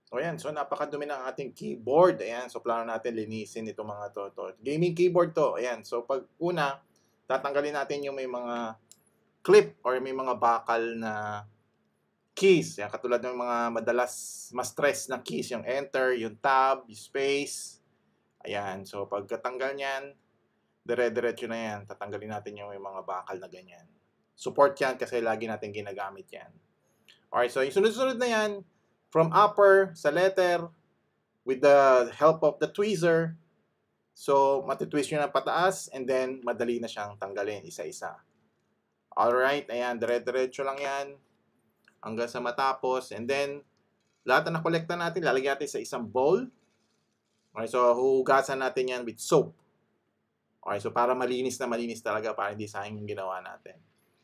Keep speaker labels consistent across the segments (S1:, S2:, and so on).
S1: O ayan, so napakadumi ng ating keyboard. Ayan, so plano natin linisin itong mga to. Gaming keyboard to. Ayan, so pag una, tatanggalin natin yung may mga clip or may mga bakal na keys. Yan, katulad ng mga madalas ma-stress na keys, yung enter, yung tab, yung space. Ayan, so pagkatanggal niyan, dire-diretso na yan. Tatanggalin natin yung may mga bakal na ganyan. Support yan kasi lagi natin ginagamit yan. Alright, so yung sunod-sunod na yan, from upper sa letter, with the help of the tweezer, so matitwist nyo na pataas, and then madali na siyang tanggalin isa-isa. Alright, ayan, dire-diretso lang yan hanggang sa matapos. And then, lahat na nakolekta natin, lalagyan natin sa isang bowl. Okay, so huhugasan natin yan with soap. Okay, so para malinis na malinis talaga, para hindi sayang yung ginawa natin.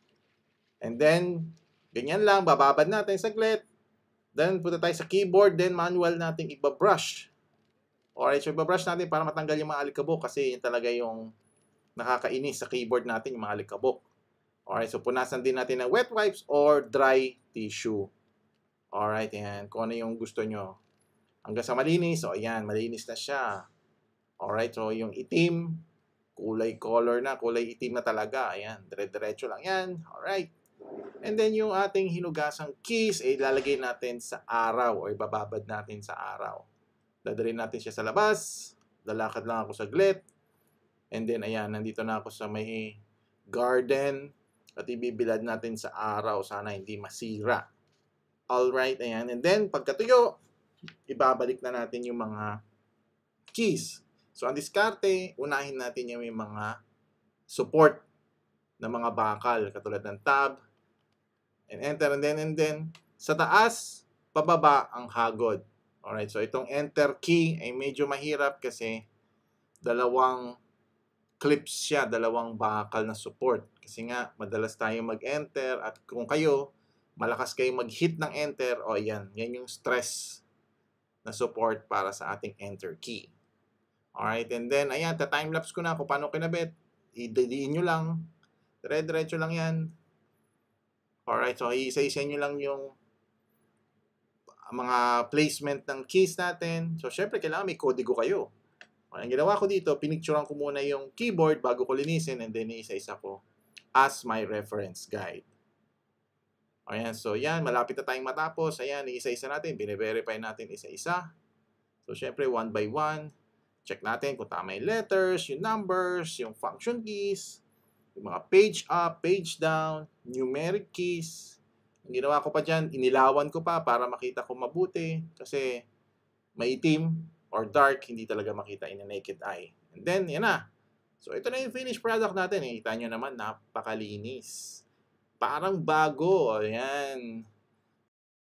S1: And then, ganyan lang, bababad natin saglit. Then, punta tayo sa keyboard, then manual natin ibabrush. Alright, so ibabrush natin para matanggal yung mga alikabok kasi yun talaga yung nakakainis sa keyboard natin, yung mga alikabok. Alright, so punasan din natin ng wet wipes or dry tissue. Alright, yan. Kung ano yung gusto nyo. Hanggang sa malinis, o ayan, malinis na siya. Alright, so yung itim, kulay color na, kulay itim na talaga. Ayan, dire-diretso lang yan. Alright. And then yung ating hinugasang keys, ay ilalagay natin sa araw o ibababad natin sa araw. Dadalhin natin siya sa labas. Lalakad lang ako saglit. And then, ayan, nandito na ako sa may garden. At ibibilad natin sa araw. Sana hindi masira. Alright, ayan. And then, pagkatuyo, ibabalik na natin yung mga keys. So, ang diskarte, unahin natin yung mga support ng mga bakal. Katulad ng tab, and enter, and then, sa taas, pababa ang hagod. Alright, so itong enter key ay medyo mahirap kasi dalawang clips siya, dalawang bakal na support. Kasi nga, madalas tayo mag-enter at kung kayo, malakas kayo mag-hit ng enter, o yan yung stress na support para sa ating enter key. Alright, and then, ayan, ta-timelapse ko na kung paano kinabit. Idadiin nyo lang. Dire-diretso lang yan. Alright, so isa-isa nyo lang yung mga placement ng keys natin. So, syempre, kailangan may kodigo kayo. Ang ginawa ko dito, pinicturean ko muna yung keyboard bago ko linisin, and then isa-isa ko as my reference guide. Ayan, so yan, malapit na tayong matapos. Ayan, isa-isa natin, bine-verify natin isa-isa. So, syempre, one by one, check natin kung tama yung letters, yung numbers, yung function keys, yung mga page up, page down, numeric keys. Ang ginawa ko pa dyan, inilawan ko pa para makita ko mabuti kasi maitim or dark, hindi talaga makita in a naked eye. And then, yan na. So, ito na yung finished product natin. Kita nyo naman, napakalinis. Parang bago. Ayan.